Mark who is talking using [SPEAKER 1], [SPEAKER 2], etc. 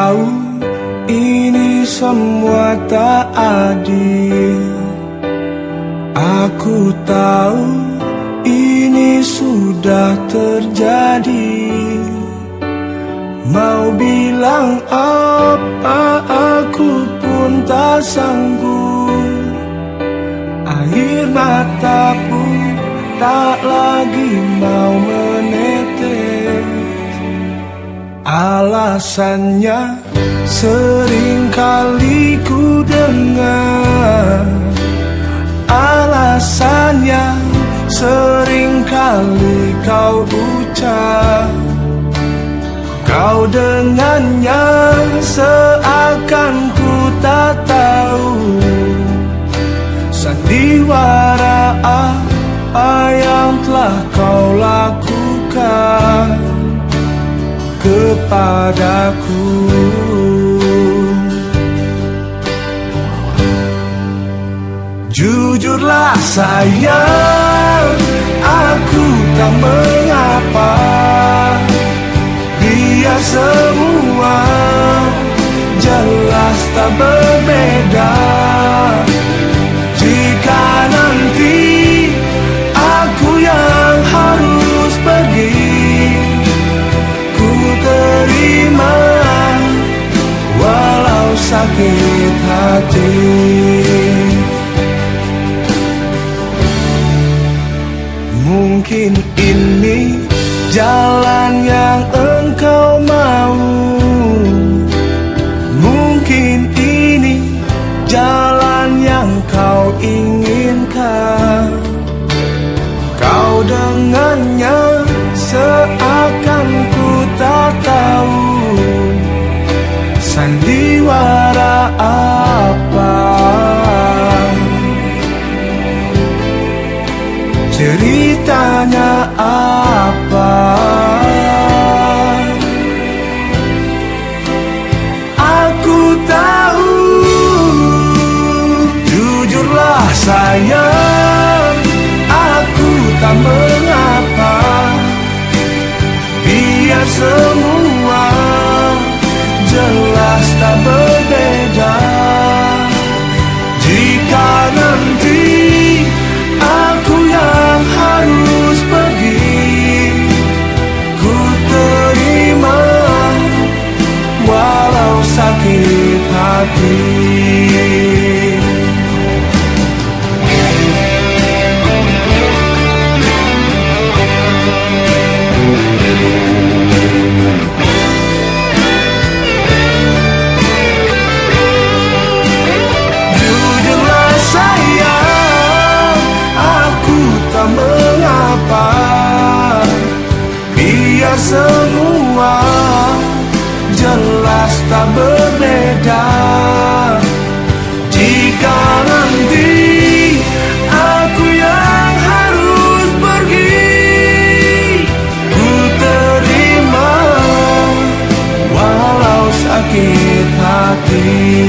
[SPEAKER 1] tahu ini semua tak adil. Aku tahu ini sudah terjadi. Mau bilang apa aku pun tak sanggup. Air mata pun tak lagi mau menetes. Alasannya sering kali ku dengar. Alasannya sering kali kau ucap. Kau dengannya seakan ku tak tahu sandiwara apa yang telah kau lakukan kepadaku. Jujurlah sayang, aku tak mengapa. Biar semua jelas tak berbeda. Jika nanti aku yang harus pergi, ku terima walau sakit hati. Mungkin ini jalan yang engkau mau. Mungkin ini jalan yang kau inginkan. Kau dengannya seakan ku tak tahu sandiwara apa. Ceritanya apa? Aku tahu. Jujurlah sayang, aku tak mengapa. Biar semua jelas tak berbeda. Jika nanti aku yang harus pergi, ku terima walau sakit hati. Jujurlah sayang, aku tak mengapa. Biar semua jelas tak berbeda. Jika nanti aku yang harus pergi, ku terima walau sakit hati.